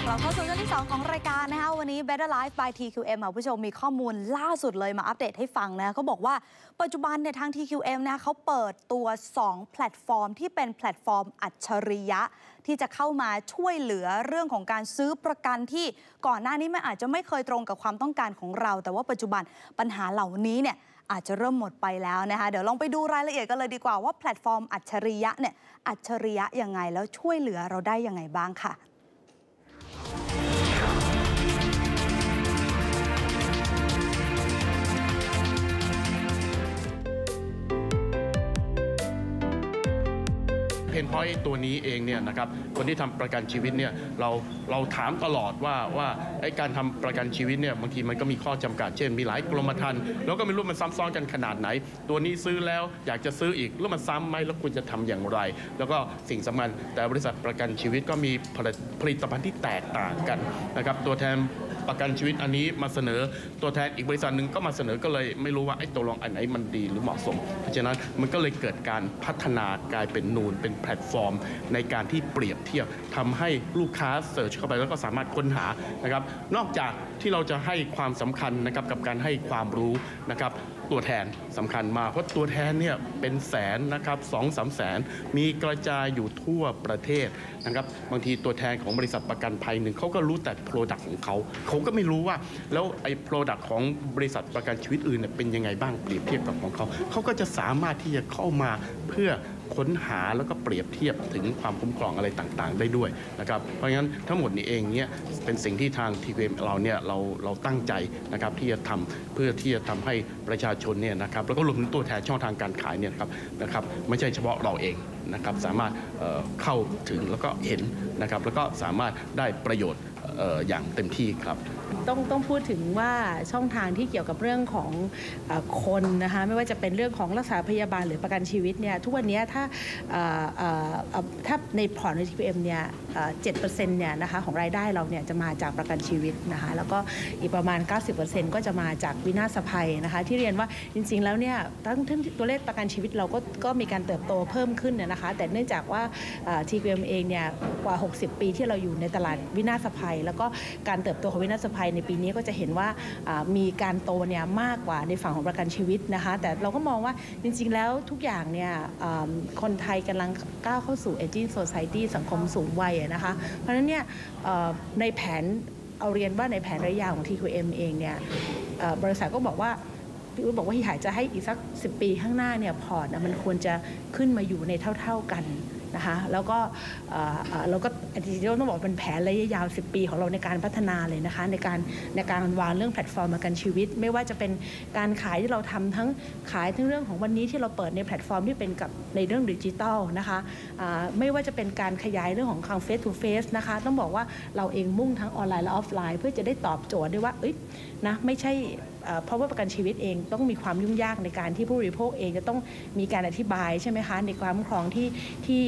กลับเข้าสู่ช่วงที่2ของรายการนะคะวันนี้ Better Life by TQM ผู้ชมมีข้อมูลล่าสุดเลยมาอัปเดตให้ฟังนะเขาบอกว่าปัจจุบันเนี่ยทาง TQM นะเขาเปิดตัว2แพลตฟอร์มที่เป็นแพลตฟอร์มอัจฉริยะที่จะเข้ามาช่วยเหลือเรื่องของการซื้อประกันที่ก่อนหน้านี้มันอาจจะไม่เคยตรงกับความต้องการของเราแต่ว่าปัจจุบันปัญหาเหล่านี้เนี่ยอาจจะเริ่มหมดไปแล้วนะคะเดี๋ยวลองไปดูรายละเอียดกันเลยดีกว่าว่าแพลตฟอร์มอัจฉริยะเนี่ยอัจฉริยะยังไงแล้วช่วยเหลือเราได้ยังไงบ้างค่ะเพนพอยต์ตัวนี้เองเนี่ยนะครับคนที่ทำประกันชีวิตเนี่ยเราถามตลอดว่าไอ้การทำประกันชีวิตเนี่ยบางทีมันก็มีข้อจำกัดเช่นมีหลายกรมธรรม์แล้วก็ไม่รู้มันซ้ำซ้อนกันขนาดไหนตัวนี้ซื้อแล้วอยากจะซื้ออีกแล้วมันซ้ำไหมแล้วคุณจะทำอย่างไรแล้วก็สิ่งสำคัญแต่บริษัทประกันชีวิตก็มีผลิตภัณฑ์ที่แตกต่างกันนะครับตัวแทนประกันชีวิตอันนี้มาเสนอตัวแทนอีกบริษัทหนึ่งก็มาเสนอก็เลยไม่รู้ว่าไอ้ตัวรองอันไหนมันดีหรือเหมาะสมเพราะฉะนั้นมันก็เลยเกิดการพัฒนากลายเป็นนูนเป็นแพลตฟอร์มในการที่เปรียบเทียบทำให้ลูกค้าเสิร์ชเข้าไปแล้วก็สามารถค้นหานะครับนอกจากที่เราจะให้ความสำคัญนะครับกับการให้ความรู้นะครับตัวแทนสำคัญมากเพราะตัวแทนเนี่ยเป็นแสนนะครับ2-3 แสนมีกระจายอยู่ทั่วประเทศนะครับบางทีตัวแทนของบริษัทประกันภัยหนึ่งเขาก็รู้แต่ Product ของเขาก็ไม่รู้ว่าแล้วไอ้ Product ของบริษัทประกันชีวิตอื่นเนี่ยเป็นยังไงบ้างเปรียบเทียบกับของเขาก็จะสามารถที่จะเข้ามาเพื่อค้นหาแล้วก็เปรียบเทียบถึงความคุ้มครองอะไรต่างๆได้ด้วยนะครับเพราะงั้นทั้งหมดนี้เองเนี่ยเป็นสิ่งที่ทาง TQM เราเนี่ยเราตั้งใจนะครับที่จะทำเพื่อที่จะทำให้ประชาชนเนี่ยนะครับแล้วก็รวมถึงตัวแทนช่องทางการขายเนี่ยนะครับไม่ใช่เฉพาะเราเองนะครับสามารถเข้าถึงแล้วก็เห็นนะครับแล้วก็สามารถได้ประโยชน์อย่างเต็มที่ครับต้องพูดถึงว่าช่องทางที่เกี่ยวกับเรื่องของคนนะคะไม่ว่าจะเป็นเรื่องของรักษาพยาบาลหรือประกันชีวิตเนี่ยทุกวันนี้ถ้าในพอร์ตใน TQM เนี่ย7%เนี่ยนะคะของรายได้เราเนี่ยจะมาจากประกันชีวิตนะคะแล้วก็อีกประมาณ 90% ก็จะมาจากวินาศภัยนะคะที่เรียนว่าจริงๆแล้วเนี่ยทั้งตัวเลขประกันชีวิตเราก็มีการเติบโตเพิ่มขึ้นนะคะแต่เนื่องจากว่า TQM เองเนี่ยกว่า60 ปีที่เราอยู่ในตลาดวินาศภัยแล้วก็การเติบโตของวินาศภัยในปีนี้ก็จะเห็นว่ามีการโตเนี่ยมากกว่าในฝั่งของประกันชีวิตนะคะแต่เราก็มองว่าจริงๆแล้วทุกอย่างเนี่ยคนไทยกำลังก้าวเข้าสู่ Aging Society สังคมสูงวัยนะคะเพราะฉะนั้นเนี่ยในแผนเอาเรียนว่าในแผนระยะยาวของ TQM เองเนี่ยบริษัทก็บอกว่าพี่อุ๊ดบอกว่าอยากจะให้อีกสัก10 ปีข้างหน้าเนี่ยพอร์ตมันควรจะขึ้นมาอยู่ในเท่าๆกันนะคะแล้วก็จริงๆต้องบอกเป็นแผนระยะยาว10 ปีของเราในการพัฒนาเลยนะคะในการวางเรื่องแพลตฟอร์มประกันชีวิตไม่ว่าจะเป็นการขายที่เราทำทั้งขายทั้งเรื่องของวันนี้ที่เราเปิดในแพลตฟอร์มที่เป็นกับในเรื่องดิจิทัลนะคะไม่ว่าจะเป็นการขยายเรื่องของเฟสทูเฟสนะคะต้องบอกว่าเราเองมุ่งทั้งออนไลน์และออฟไลน์เพื่อจะได้ตอบโจทย์ได้ว่านะไม่ใช่เพราะว่าประกันชีวิตเองต้องมีความยุ่งยากในการที่ผู้บริโภคเองจะต้องมีการอธิบายใช่ไหมคะในความคุ้มครองที่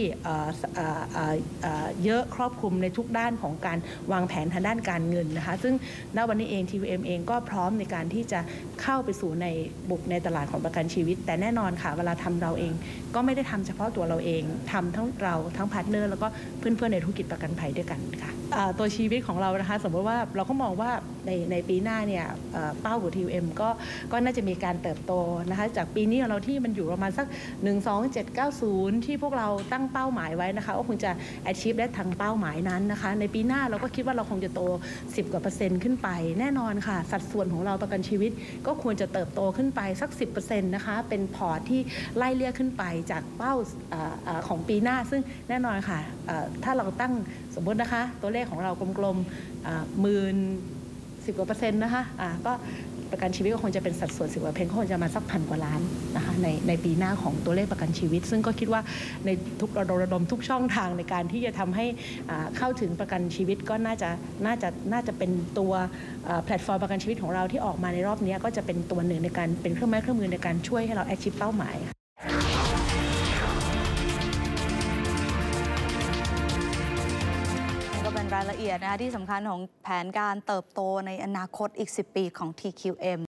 เยอะครอบคลุมในทุกด้านของการวางแผนทางด้านการเงินนะคะซึ่งณวันนี้เอง TQM เองก็พร้อมในการที่จะเข้าไปสู่ในตลาดของประกันชีวิตแต่แน่นอนค่ะเวลาทำเราเองก็ไม่ได้ทำเฉพาะตัวเราเองทำทั้งเราทั้งพาร์ทเนอร์แล้วก็เพื่อนๆในธุรกิจประกันภัยด้วยกันค่ะตัวชีวิตของเรานะคะสมมติว่าเราก็มองว่าในปีหน้าเนี่ยเป้าของ TQM ก็น่าจะมีการเติบโตนะคะจากปีนี้ของเราที่มันอยู่ประมาณสัก12790ที่พวกเราตั้งเป้าหมายไว้นะคะก็คงจะ achieve ได้ทางเป้าหมายนั้นนะคะในปีหน้าเราก็คิดว่าเราคงจะโต10 กว่า%ขึ้นไปแน่นอนค่ะสัดส่วนของเราประกันชีวิตก็ควรจะเติบโตขึ้นไปสัก 10% นะคะเป็นพอร์ตที่ไล่เลี่ยขึ้นไปจากเป้าของปีหน้าซึ่งแน่นอนค่ะถ้าเราตั้งสมมตินะคะตัวเลขของเรากลมๆ10 กว่า%นะคะก็ประกันชีวิตก็คงจะเป็นสัดส่วน10 กว่า%ก็คงจะมาสัก1,000 กว่าล้านนะคะในปีหน้าของตัวเลขประกันชีวิตซึ่งก็คิดว่าในทุกระดมทุกช่องทางในการที่จะทำให้เข้าถึงประกันชีวิตก็น่าจะเป็นตัวแพลตฟอร์มประกันชีวิตของเราที่ออกมาในรอบนี้ก็จะเป็นตัวหนึ่งในการเป็นเครื่องไม้เครื่องมือในการช่วยให้เรา achieve เป้าหมายเป็นรายละเอียดนะคะที่สำคัญของแผนการเติบโตในอนาคตอีก10 ปีของ TQM